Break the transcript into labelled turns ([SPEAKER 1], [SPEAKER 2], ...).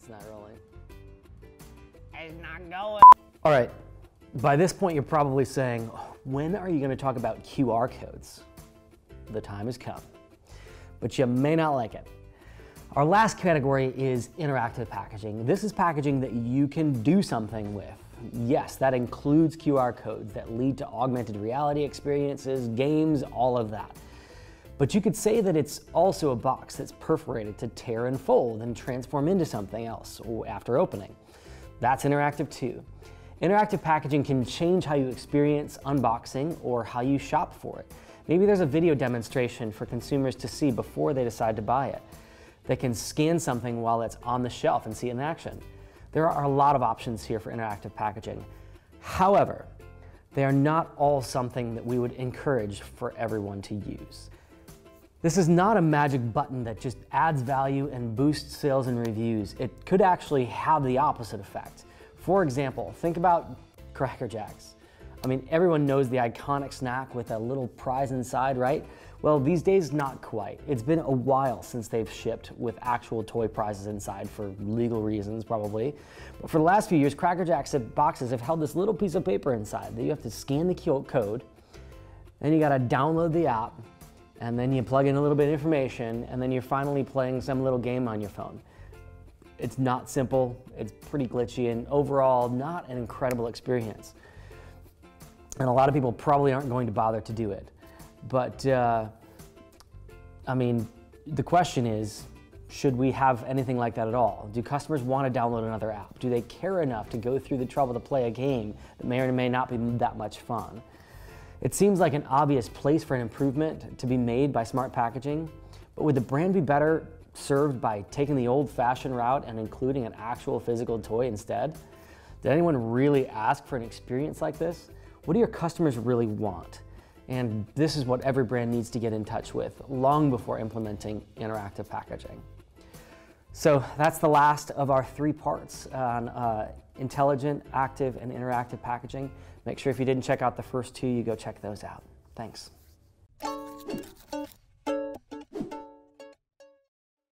[SPEAKER 1] not rolling.
[SPEAKER 2] It's not going.
[SPEAKER 1] All right, by this point you're probably saying, when are you going to talk about QR codes? The time has come, but you may not like it. Our last category is interactive packaging. This is packaging that you can do something with. Yes, that includes QR codes that lead to augmented reality experiences, games, all of that. But you could say that it's also a box that's perforated to tear and fold and transform into something else after opening. That's interactive too. Interactive packaging can change how you experience unboxing or how you shop for it. Maybe there's a video demonstration for consumers to see before they decide to buy it. They can scan something while it's on the shelf and see it in action. There are a lot of options here for interactive packaging. However, they are not all something that we would encourage for everyone to use. This is not a magic button that just adds value and boosts sales and reviews. It could actually have the opposite effect. For example, think about Cracker Jacks. I mean, everyone knows the iconic snack with a little prize inside, right? Well, these days, not quite. It's been a while since they've shipped with actual toy prizes inside for legal reasons, probably. But for the last few years, Cracker Jacks boxes have held this little piece of paper inside that you have to scan the QR code, then you gotta download the app, and then you plug in a little bit of information, and then you're finally playing some little game on your phone. It's not simple, it's pretty glitchy, and overall, not an incredible experience. And a lot of people probably aren't going to bother to do it. But, I mean, the question is, should we have anything like that at all? Do customers want to download another app? Do they care enough to go through the trouble to play a game that may or may not be that much fun? It seems like an obvious place for an improvement to be made by smart packaging, but would the brand be better served by taking the old-fashioned route and including an actual physical toy instead? Did anyone really ask for an experience like this? What do your customers really want? And this is what every brand needs to get in touch with long before implementing interactive packaging. So that's the last of our 3 parts on intelligent, active, and interactive packaging. Make sure if you didn't check out the first 2, you go check those out. Thanks.